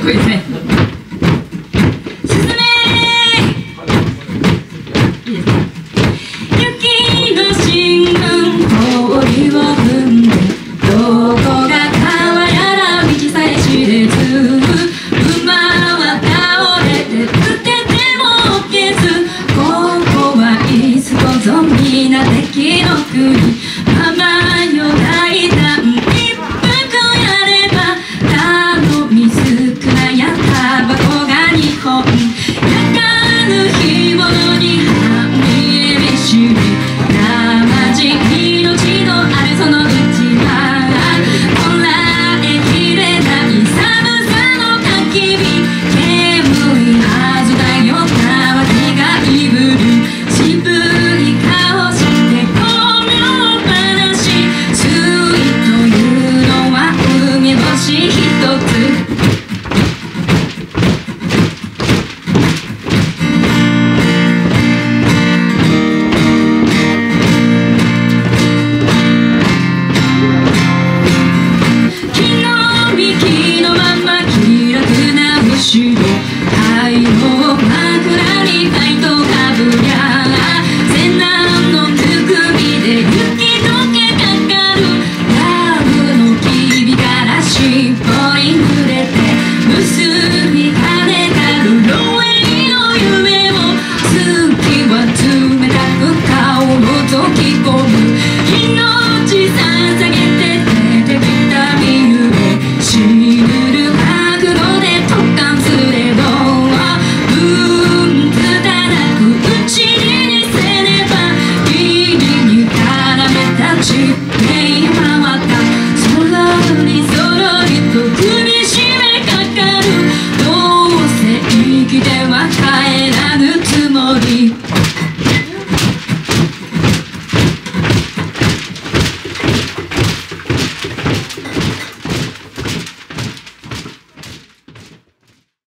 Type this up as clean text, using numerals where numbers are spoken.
こいいですね。進めいいですね。雪の進軍氷を踏んでどこが川やら道さえ知れず馬は倒れて捨てても消すここはいつこぞ皆敵の国ママよ大胆一服やれば頼み少なやタバコが2本焼かぬ干物に半身エビしり生地命のあるそのうちはこらえきれない寒さの焚き火煙いはずだよたわきがいぶる渋い顔して巧妙話水というのは梅干し一つ木の幹のまま気楽な後ろ太陽枕にファイトかぶりゃセナの含みで雪解けかかるラブのきびからしっぽり濡れて結び跳ねたるロエイの夢を月は冷たく顔を覗き込む命捧げて出てきたビルをしぬる覚悟で突貫すればつたなく打ちにせねばギリに絡めた地平回ったそろりそろりと首絞めかかるどうせ生きては帰らぬつもり